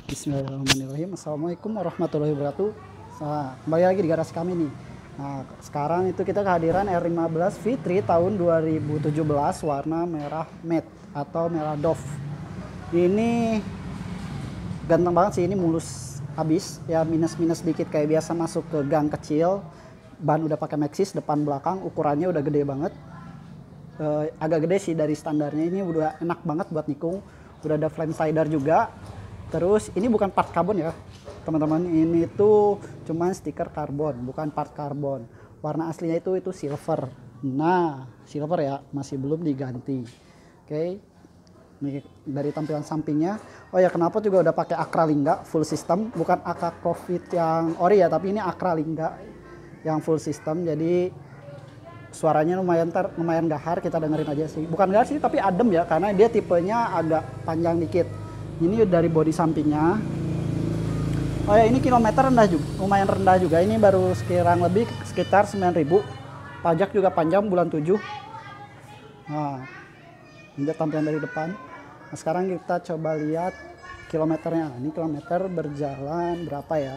Bismillahirrahmanirrahim. Assalamualaikum warahmatullahi wabarakatuh. Nah, kembali lagi di garasi kami nih. Nah, sekarang itu kita kehadiran R15 V3 tahun 2017 warna merah matte atau merah doff. Ini ganteng banget sih, ini mulus habis ya, minus-minus dikit kayak biasa masuk ke gang kecil. Ban udah pakai Maxxis depan belakang, ukurannya udah gede banget. Agak gede sih dari standarnya, ini udah enak banget buat nikung. Udah ada flame slider juga. Terus ini bukan part karbon ya teman-teman, ini tuh cuman stiker karbon, bukan part karbon. Warna aslinya itu silver. Nah, silver ya, masih belum diganti. Oke. Ini dari tampilan sampingnya. Oh ya, knalpot juga udah pakai Akralingga full system, bukan AK Covid yang ori ya, tapi ini Akralingga yang full system. Jadi suaranya lumayan gahar, kita dengerin aja sih. Bukan gahar sih, tapi adem ya, karena dia tipenya agak panjang dikit. Ini dari bodi sampingnya. Oh ya, ini kilometer rendah juga, lumayan rendah juga. Ini baru sekitar 9.000. Pajak juga panjang bulan 7. Nah, ini tampilan dari depan. Nah, sekarang kita coba lihat kilometernya. Ini kilometer berjalan berapa ya?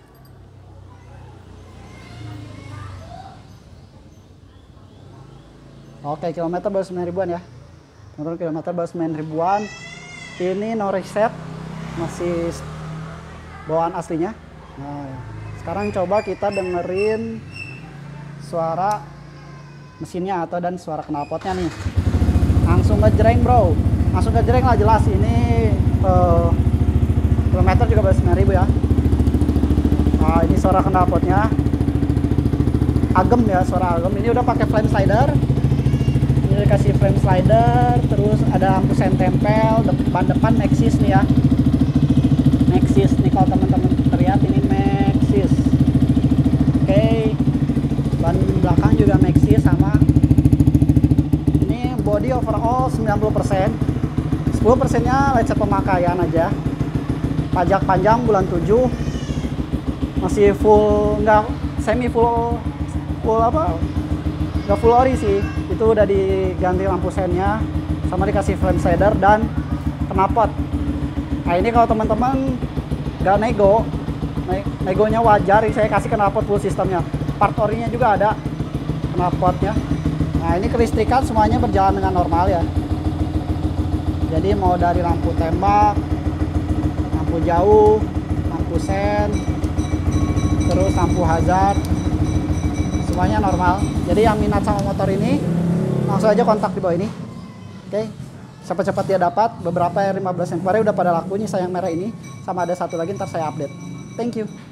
Oke, kilometer baru 9 ribuan ya. Menurut kilometer baru 9 ribuan. Ini no reset, masih bawaan aslinya. Nah, sekarang coba kita dengerin suara mesinnya dan suara knalpotnya nih. Langsung ngejreng bro, langsung ngejreng lah, jelas. Ini kilometer juga baru 9.000 ya. Nah, ini suara knalpotnya agem ya, suara agem. Ini udah pakai flame slider. Dikasih frame slider, terus ada lampu sen tempel, depan Maxxis nih ya. Maxxis nih, kalau teman-teman terlihat ini Maxxis. Oke. Ban belakang juga Maxxis sama. Ini body overall 90%. 10%-nya lecet pemakaian aja. Pajak panjang bulan 7. Masih full, enggak semi full apa? Enggak full ori sih. Itu udah diganti lampu sennya, sama dikasih flame slider dan knalpot. Nah, ini kalau teman-teman nggak negonya wajar, saya kasih knalpot full sistemnya. Part orinya juga ada knalpotnya. Nah, ini kelistrikan semuanya berjalan dengan normal ya. Jadi mau dari lampu tembak, lampu jauh, lampu sen, terus lampu hazard, semuanya normal. Jadi yang minat sama motor ini langsung aja kontak di bawah ini. Oke, cepat-cepat dia dapat. Beberapa R15 yang kemarin udah pada laku, ini sayang merah ini, sama ada satu lagi ntar saya update. Thank you.